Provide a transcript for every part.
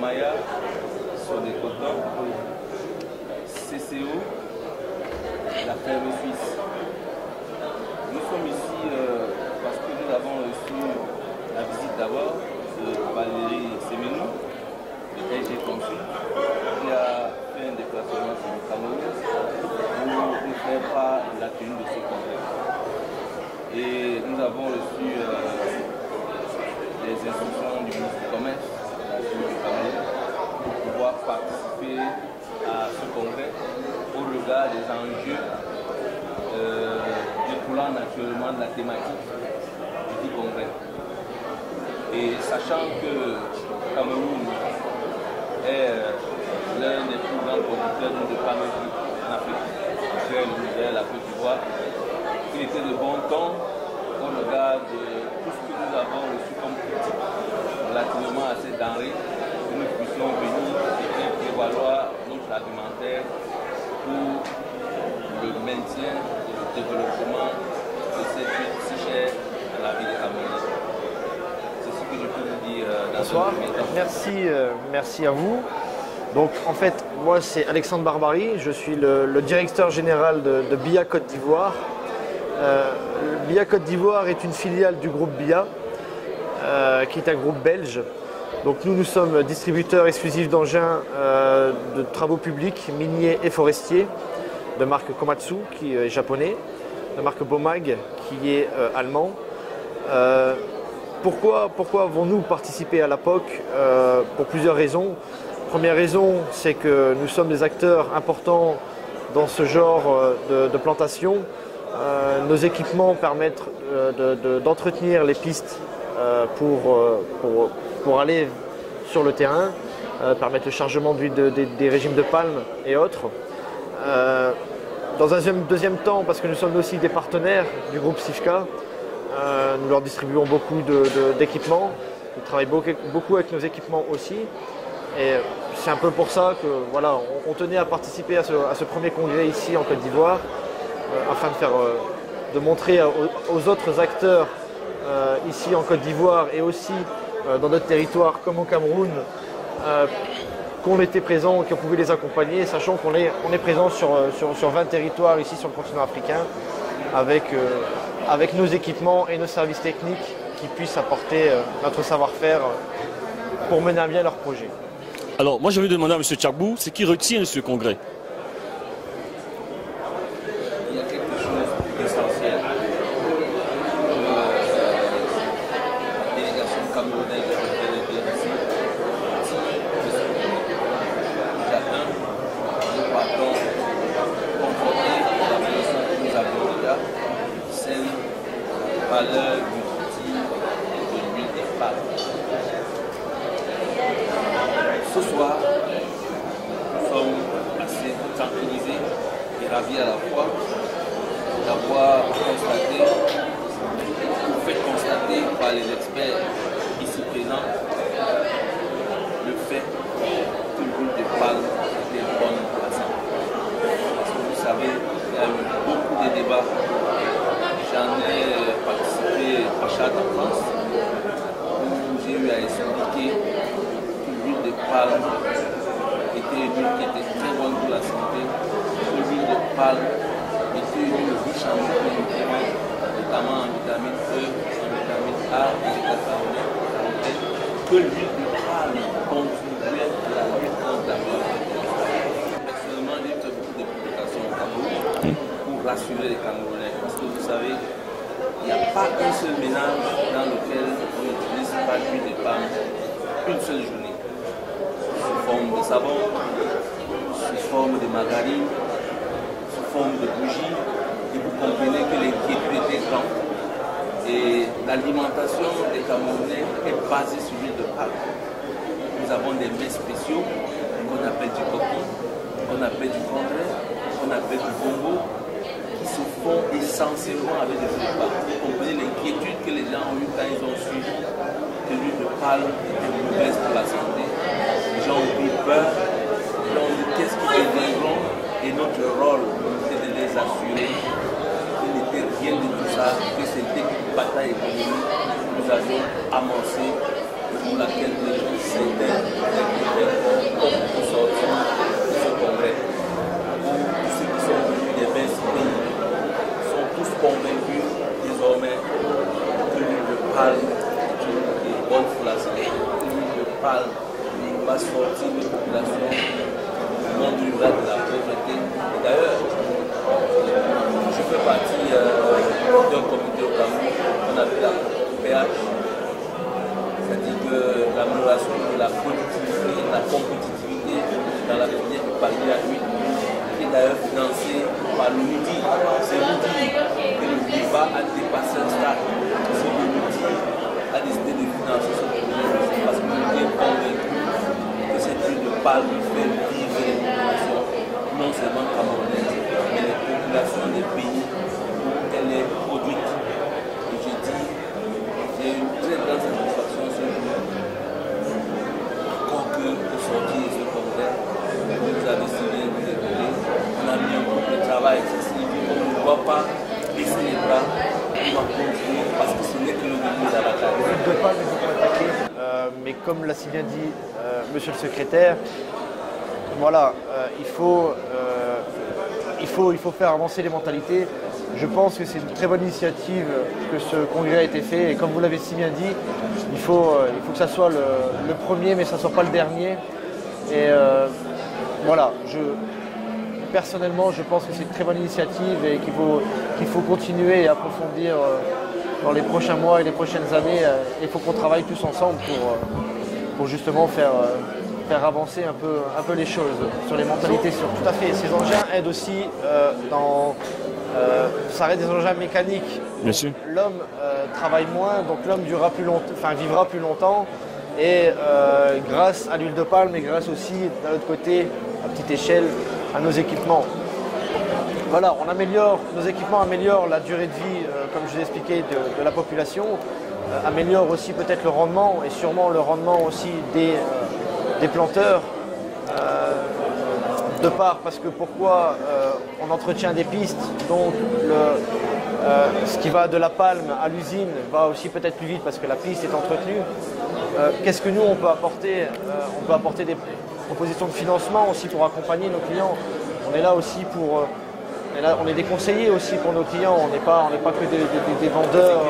Maya, sur des cotons, CCO, la ferme suisse. Nous sommes ici parce que nous avons reçu la visite d'abord de Valérie Semenou, de LG Consult, qui a fait un déplacement sur le Cameroun pour nous faire part de la tenue de ce congrès. Et nous avons reçu les instructions du ministre du Commerce du Cameroun pour pouvoir participer à ce congrès au regard des enjeux découlant naturellement de la thématique du congrès. Et sachant que le Cameroun est l'un des plus grands producteurs de palmiers en Afrique, après le Niger, la Côte d'Ivoire, il était de bon ton au regard de tout ce que nous avons reçu comme critique relativement à ces denrées, que nous puissions venir et faire prévaloir notre argumentaire pour le maintien et le développement de cette ville si chère à la ville de Cameroun. C'est ce que je peux vous dire dans ce premier temps. Merci à vous. Donc en fait, moi c'est Alexandre Barbary, je suis le directeur général de BIA Côte d'Ivoire. BIA Côte d'Ivoire est une filiale du groupe BIA, qui est un groupe belge. Donc nous sommes distributeurs exclusifs d'engins de travaux publics, miniers et forestiers, de marque Komatsu qui est japonais, de marque Bomag qui est allemand. Pourquoi avons-nous participé à la POC? Pour plusieurs raisons. Première raison, c'est que nous sommes des acteurs importants dans ce genre de plantation. Nos équipements permettent d'entretenir les pistes pour aller sur le terrain, permettent le chargement d'huile des régimes de palme et autres. Dans un deuxième temps, parce que nous sommes aussi des partenaires du groupe SIFCA, nous leur distribuons beaucoup d'équipements. Nous travaillons beaucoup avec nos équipements aussi. Et c'est un peu pour ça que voilà, on tenait à participer à ce premier congrès ici en Côte d'Ivoire, afin de montrer aux autres acteurs ici en Côte d'Ivoire et aussi dans d'autres territoires comme au Cameroun qu'on était présent et qu'on pouvait les accompagner, sachant qu'on est présent sur 20 territoires ici sur le continent africain avec nos équipements et nos services techniques qui puissent apporter notre savoir-faire pour mener à bien leurs projets. Alors, moi, je vais demander à M. Tchagbou ce qui retient de ce congrès. Il y a quelque chose d'essentiel. La délégation camerounaise de ici, nous partons conforter la position que nous avons déjà, celle de la valeur nutritive de l'huile des palmes. Ce soir, nous sommes assez tranquillisés et ravis à la fois d'avoir constaté, ou fait constater par les experts ici présents, le fait que l'huile de palme était bonne pour la santé. Parce que vous savez, il y a eu beaucoup de débats. J'en ai participé à Chad en France, où j'ai eu à expliquer l'huile de palme était une huile qui était très bonne pour la santé. L'huile de palme était une huile riche en micronutriments, notamment en vitamine E, en vitamine A et en carotène, que l'huile de palme contribuait à la lutte contre la maladie. Personnellement, j'ai fait beaucoup de publications au Cameroun pour rassurer les Camerounais. Parce que vous savez, il n'y a pas un seul ménage dans lequel on n'utilise pas l'huile de palme une seule journée. Sous forme de savon, sous forme de margarine, sous forme de bougie, et vous comprenez que l'inquiétude était grande. Et l'alimentation des Camerounais est basée sur l'huile de palme. Nous avons des mets spéciaux qu'on appelle du coquille, qu'on appelle du congret, qu'on appelle du bongo, qui se font essentiellement avec des huiles de palme. Vous comprenez l'inquiétude que les gens ont eu quand ils ont su que l'huile de palme était mauvaise pour la santé. Les gens ont eu peur, les gens ont dit qu'est-ce qu'ils deviendront, et notre rôle était de les assurer qu'il n'était rien de tout ça, que c'était une bataille économique que nous avions amorcée pour laquelle certains ont sorti de ce congrès. Tous ceux qui sont venus des 26 pays sont tous convaincus désormais que l'huile de palme est bonne pour la santé, que l'huile de palme va sortir des populations du monde rural de la pauvreté. Et d'ailleurs, je fais partie d'un comité au Cameroun qu'on appelle la PH, c'est-à-dire que l'amélioration de la productivité et de la compétitivité dans la filière du palmier à huile, qui est d'ailleurs financée par l'UNIDI. C'est l'UNIDI que le débat a dépassé un stade. Si l'UNIDI a décidé de financer ce projet, parce que l'UNIDI est convaincu que cette huile de palme fait vivre les populations, non seulement camerounaises, mais les populations des pays où elle est produite. Et je dis, j'ai une très grande satisfaction ce jour, encore que de sortir de ce congrès, vous avez si bien déroulé, on a mis un groupe de travail, ça signifie qu'on ne doit pas baisser les bras, on va continuer parce que ce n'est que le début de la bataille. Mais comme l'a si bien dit monsieur le secrétaire, voilà, il faut faire avancer les mentalités. Je pense que c'est une très bonne initiative que ce congrès a été fait. Et comme vous l'avez si bien dit, il faut que ça soit le premier, mais que ça ne soit pas le dernier. Et voilà, personnellement, je pense que c'est une très bonne initiative et qu'il faut continuer et approfondir dans les prochains mois et les prochaines années. Il faut qu'on travaille tous ensemble pour justement faire avancer un peu les choses sur les mentalités. Tout à fait. Ces engins aident aussi ça reste des engins mécaniques. Bien sûr. L'homme travaille moins, donc l'homme vivra plus longtemps. Et grâce à l'huile de palme et grâce aussi, d'un autre côté, à petite échelle, à nos équipements. Voilà, nos équipements améliorent la durée de vie, comme je vous ai expliqué, de la population, améliorent aussi peut-être le rendement et sûrement le rendement aussi des planteurs. De part, parce que pourquoi on entretient des pistes, donc ce qui va de la palme à l'usine va aussi peut-être plus vite parce que la piste est entretenue. Qu'est-ce que nous on peut apporter? On peut apporter des propositions de financement aussi pour accompagner nos clients. On est là aussi pour... on est des conseillers aussi pour nos clients, on n'est pas que des vendeurs.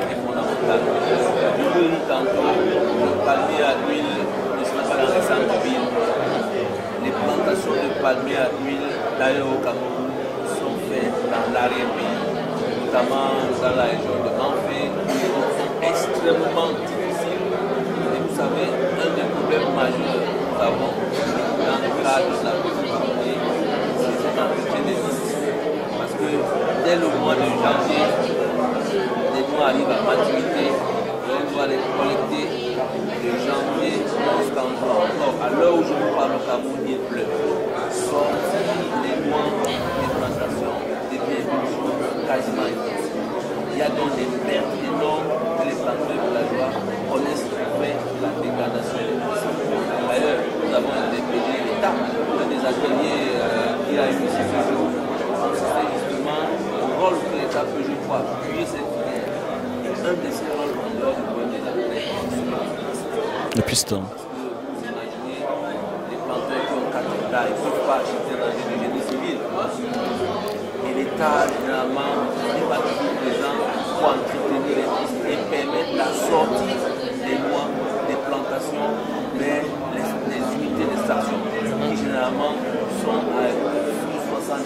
Le palmier à huile ne sera pas dans les centres-villes. Les plantations de palmier à huile, d'ailleurs au Cameroun, sont faites dans l'arrière-pays, notamment dans la région de Manfé, qui sont extrêmement difficiles. Et vous savez, un des problèmes majeurs que nous avons dans le cadre de la productivité, c'est l'entretien des pistes. Parce que dès le mois de janvier, les noix arrivent à maturité, et on doit les collecter de janvier jusqu'en juin. Or, à l'heure où je vous parle au Cameroun, il pleut. Sortir les noix des plantations devient une chose quasiment impossible. Il y a donc des pertes énormes que les planteurs villageois connaissent fait la dégradation des pistes. D'ailleurs, nous avons interpellé l'État, des ateliers qui a eu ici ce jour, consistait justement au rôle que l'État peut, je crois, appuyer cette filière. Et un de ces rôles en dehors du point des ateliers, c'est le piston. parce que vous imaginez, les planteurs qui ont 4 hectares, ils ne peuvent pas acheter dans le génie civil. Et l'État, généralement, n'est pas toujours présent pour entretenir les pistes et permettre la sortie des noix, des plantations vers les unités de station qui généralement sont à 60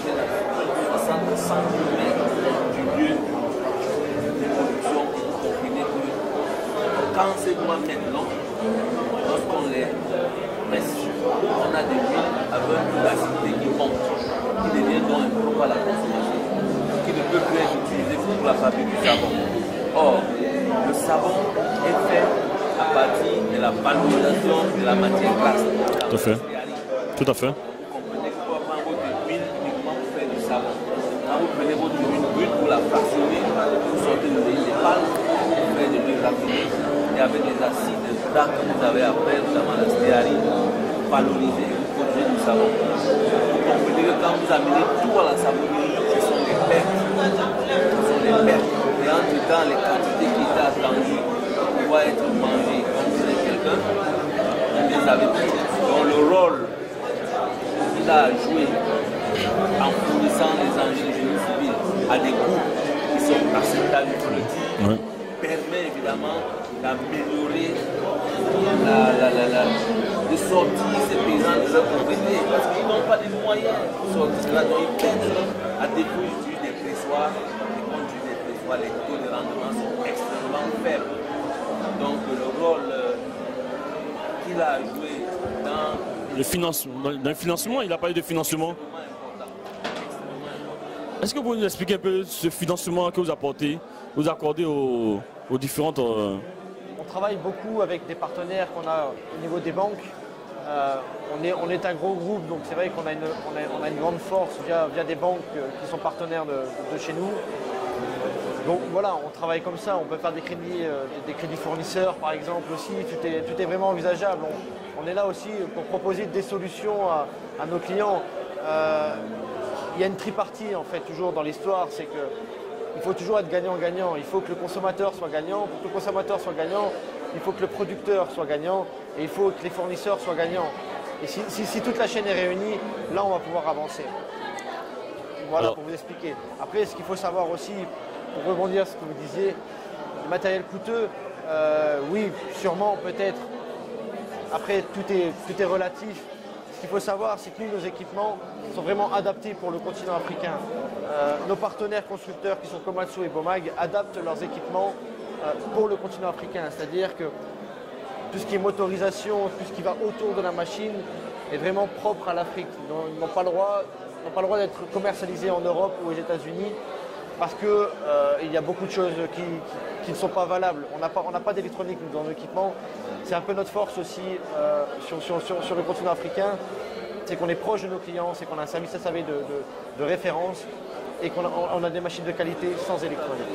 km du lieu de production. Vous comprenez que quand ces noix maintenant, lorsqu'on les presse, on a des huiles avec une acidité qui monte, qui devient donc impropre à la consommation, qui ne peut plus être utilisé pour la fabrique du savon. Or, le savon est fait à partir de la valorisation de la matière grasse. Tout à fait. Tout à fait. Vous comprenez que pour prendre votre huile uniquement pour faire du savon. Quand vous prenez votre huile brute pour la fractionner, vous sortez de l'huile de palme, vous faites de l'huile raffinée, et avec les acides gras que vous avez après, notamment la stéarine, vous valorisez et vous produisez du savon. Vous comprenez que quand vous amenez tout à la savonnerie, ce sont des pertes. Ce sont des pertes. Et entre-temps, les quantités qui étaient attendues pour pouvoir être mangées, comme vous avez africains, il les avait pris. Donc le rôle qu'il a joué en fournissant les engins génie civil à des groupes qui sont acceptables, il faut le dire, permet évidemment d'améliorer de sortir ces paysans de leur pauvreté parce qu'ils n'ont pas les moyens de sortir là, donc ils peinent à défaut d'utiliser des pressoirs, et quand ils utilisent des pressoirs, les taux de rendement sont extrêmement faibles. Donc le rôle qu'il a joué dans le financement, il a parlé de financement. Est-ce que vous pouvez nous expliquer un peu ce financement que vous accordez aux différentes... On travaille beaucoup avec des partenaires qu'on a au niveau des banques. On est un gros groupe, donc c'est vrai qu'on a une grande force via des banques qui sont partenaires de chez nous. Donc voilà, on travaille comme ça, on peut faire des crédits fournisseurs par exemple aussi, tout est vraiment envisageable. On est là aussi pour proposer des solutions à nos clients. Il y a une tripartie en fait toujours dans l'histoire, c'est qu'il faut toujours être gagnant-gagnant. Il faut que le consommateur soit gagnant. Pour que le consommateur soit gagnant, il faut que le producteur soit gagnant et il faut que les fournisseurs soient gagnants. Et si toute la chaîne est réunie, là on va pouvoir avancer. Voilà pour vous expliquer. Après, ce qu'il faut savoir aussi, pour rebondir sur ce que vous disiez, le matériel coûteux, oui, sûrement, peut-être. Après, tout est relatif. Ce qu'il faut savoir, c'est que nous, nos équipements sont vraiment adaptés pour le continent africain. Nos partenaires constructeurs qui sont Komatsu et Bomag adaptent leurs équipements pour le continent africain. C'est-à-dire que tout ce qui est motorisation, tout ce qui va autour de la machine est vraiment propre à l'Afrique. Ils n'ont pas le droit d'être commercialisés en Europe ou aux États-Unis parce qu'il y a beaucoup de choses qui ne sont pas valables. On n'a pas d'électronique dans nos équipements. C'est un peu notre force aussi sur le continent africain, c'est qu'on est proche de nos clients, c'est qu'on a un service SAV de référence et qu'on a des machines de qualité sans électronique.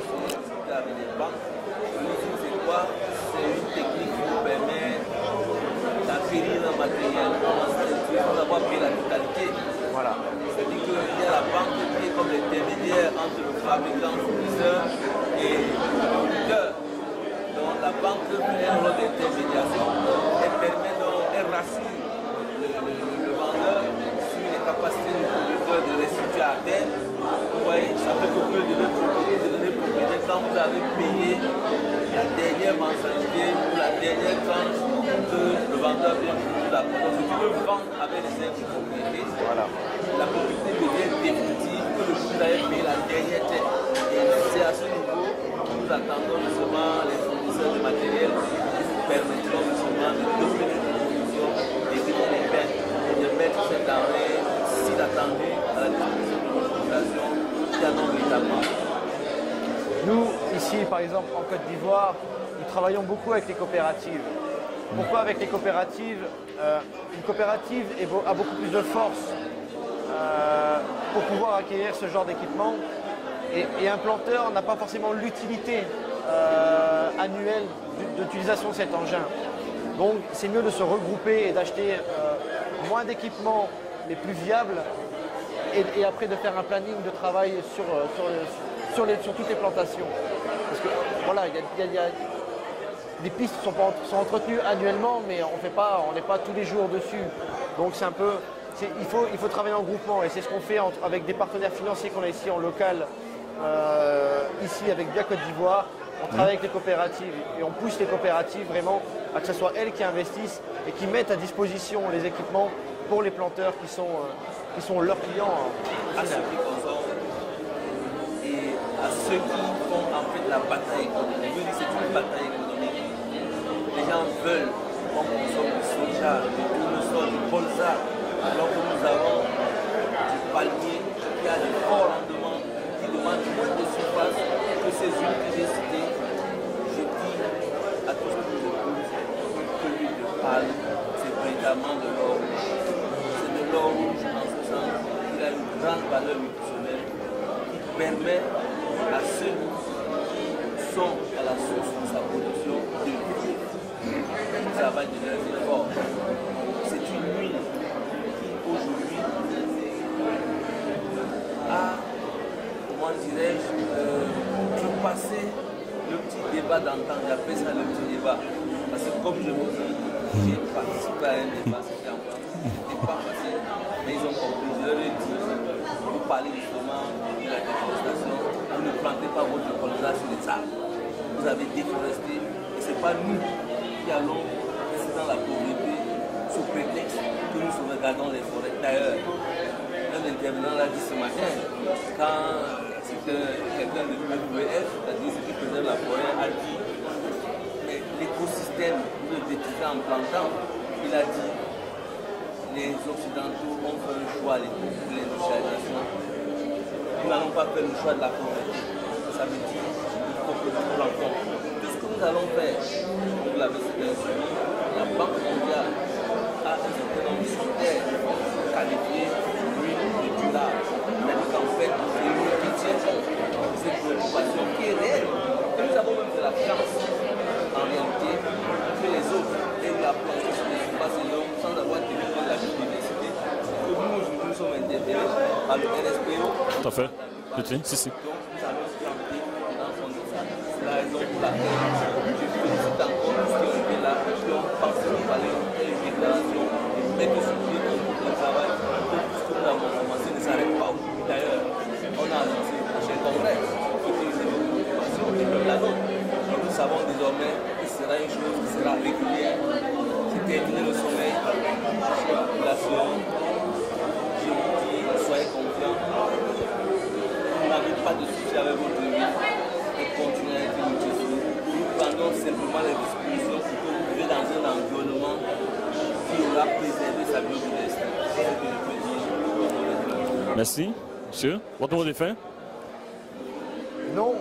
C'est quoi? C'est une technique qui nous permet d'acquérir un matériel sans avoir payé la totalité. Voilà. C'est-à-dire qu'il y a la banque qui est comme l'intermédiaire entre le fabricant, le fournisseur et le producteur. Donc la banque fait un rôle d'intermédiation. Elle rassure le vendeur sur les capacités du producteur de restituer à terre. Vous voyez, ça fait beaucoup de données propriété quand vous avez payé la dernière mensualité ou la dernière tranche que le vendeur vient de la produire. Si tu veux vendre avec les aides de propriété, voilà. La propriété devient définitive que le vous avez payé la dernière tête. Et c'est à ce niveau que nous attendons justement les fournisseurs de matériel qui nous permettront justement de doper les propositions, d'éviter les pertes et de mettre cette denrée si attendu à la disposition de notre population qui en ont véritablement. Nous, ici, par exemple, en Côte d'Ivoire, nous travaillons beaucoup avec les coopératives. Pourquoi avec les coopératives? Une coopérative a beaucoup plus de force pour pouvoir acquérir ce genre d'équipement. Et un planteur n'a pas forcément l'utilité annuelle d'utilisation de cet engin. Donc c'est mieux de se regrouper et d'acheter moins d'équipements les plus viables et après de faire un planning de travail sur toutes les plantations. Parce que voilà, les pistes sont entretenues annuellement, mais on n'est pas tous les jours dessus. Donc c'est un peu, il faut travailler en groupement et c'est ce qu'on fait avec des partenaires financiers qu'on a ici en local, ici avec Bia Côte d'Ivoire. On travaille avec les coopératives et on pousse les coopératives vraiment à que ce soit elles qui investissent et qui mettent à disposition les équipements pour les planteurs qui sont leurs clients. À ceux qui consomment et à ceux qui font en fait la bataille économique. Je veux dire, c'est une bataille économique. Les gens veulent qu'on consomme du soja, du tournesol, du colza, alors que nous avons du palmier qui a de forts rendements, qui demande moins de surface que ces huiles que j'ai citées. Je dis à tous ceux qui nous écoutent que l'huile de palme, c'est véritablement de l'or rouge. C'est de l'or rouge en ce sens qu'il a une grande valeur nutritionnelle qui permet à ceux qui sont à la source de sa production de vivre. Ils travaillent de leurs efforts. C'est une huile qui aujourd'hui a, comment dirais-je, surpassé le petit débat d'antan. J'appelle ça le petit débat. Parce que comme je vous dis, J'ai participé à un débat, c'était en France, c'était pas facile, mais ils ont compris. Je leur ai dit, vous parlez justement de la déforestation, vous ne plantez pas votre colza sur les arbres. Vous avez déforesté, et ce n'est pas nous qui allons rester dans la pauvreté sous prétexte que nous sauvegardons les forêts. D'ailleurs, un intervenant l'a dit ce matin, quand quelqu'un de l'UEF, c'est-à-dire ce qui faisait la forêt, a dit l'écosystème, vous le détruisez en plantant. Il a dit les Occidentaux ont fait le choix de l'industrialisation. Nous n'allons pas faire le choix de la pauvreté. Ça veut dire qu'il faut que nous plantons. Tout ce que nous allons faire, vous l'avez suivi, la Banque mondiale a un certain nombre de critères qualifiés de durable. C'est-à-dire qu'en fait, c'est une qui tient compte de cette préoccupation qui est réelle. Et nous avons même de la chance, en réalité, que les autres aient la planche sur les espaces énormes sans avoir développé la biodiversité. Que nous, aujourd'hui, nous sommes interpellés par le RSPO. Tout à fait. Si. Donc, nous allons planter dans son de ça. C'est la raison pour laquelle je félicite encore tous ceux qui ont été là, qui ont pensé qu'il fallait faire une déclaration et mettre sur pied un groupe de travail pour que tout ce que nous avons commencé ne s'arrête pas. D'ailleurs, on a annoncé le prochain congrès qui utilise les préoccupations et même la nôtre. Nous savons désormais que ce sera une chose qui sera régulière. C'est terminer le sommeil, chère population. Je vous dis, soyez confiants. Vous n'avez pas de souci avec votre vie et continuez à être utile. Nous prenons simplement les dispositions pour que vous vivez dans un environnement qui aura préservé sa biodiversité. C'est ce que je peux dire. Merci, monsieur. Votre mot de fin? Non,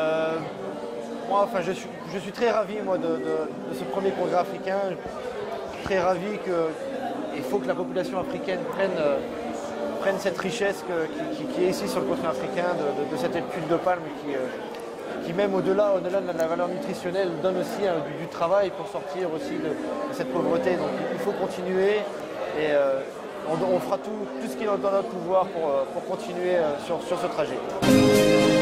moi, enfin, je suis très ravi moi, de ce premier congrès africain. Très ravi qu'il faut que la population africaine prenne cette richesse qui est ici sur le continent africain, de cette huile de palme qui même au-delà de la valeur nutritionnelle, donne aussi du travail pour sortir aussi de cette pauvreté. Donc il faut continuer et on fera tout ce qui est dans notre pouvoir pour continuer sur ce trajet.